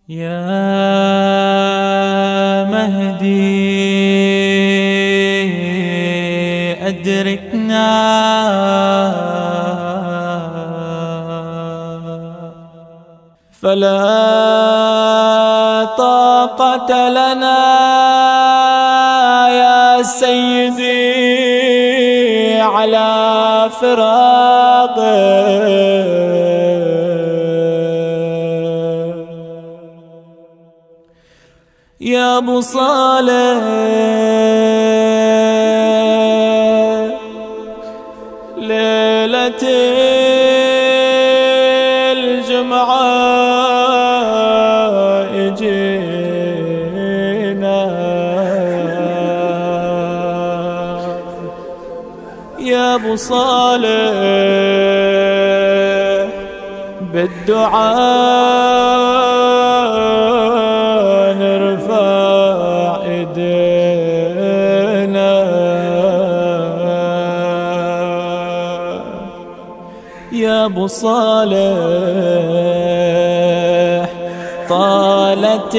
يا مهدي أدركنا فلا طاقة لنا يا سيدي على فراقك. يا أبو صالح ليلة الجمعة اجينا، يا أبو صالح بالدعاء نرفع ايدينا. يا أبو صالح طالت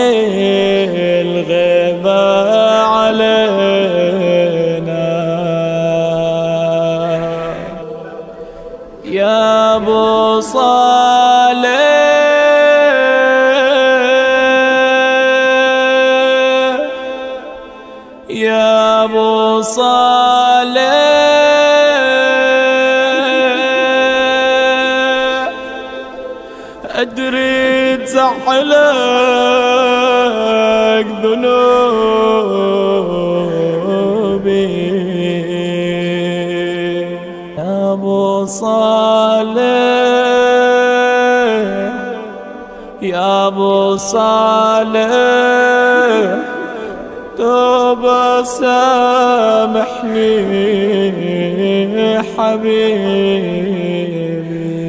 الغيبة علينا، يا أبو صالح يا أبو صالح أدري تزعلك ذنوبي، يا أبو صالح يا أبو صالح توبة سامحني حبيبي.